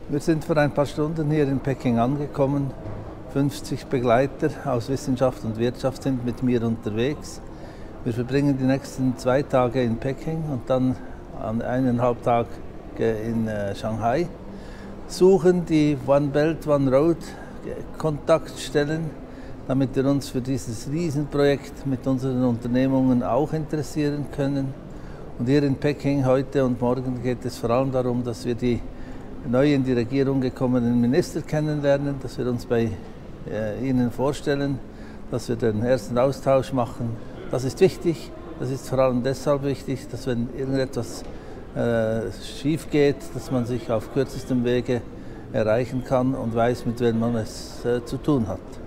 Wir sind vor ein paar Stunden hier in Peking angekommen. 50 Begleiter aus Wissenschaft und Wirtschaft sind mit mir unterwegs. Wir verbringen die nächsten 2 Tage in Peking und dann an 1,5 Tage in Shanghai. Suchen die One Belt, One Road Kontaktstellen, damit wir uns für dieses Riesenprojekt mit unseren Unternehmungen auch interessieren können. Und hier in Peking heute und morgen geht es vor allem darum, dass wir die neu in die Regierung gekommenen Minister kennenlernen, dass wir uns bei ihnen vorstellen, dass wir den ersten Austausch machen. Das ist wichtig, das ist vor allem deshalb wichtig, dass wenn irgendetwas schief geht, dass man sich auf kürzestem Wege erreichen kann und weiß, mit wem man es zu tun hat.